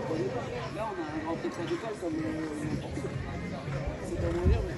pas d'école. Là, on a un grand prix de 5 étoiles comme n'importe où. C'est pas moins bien, mais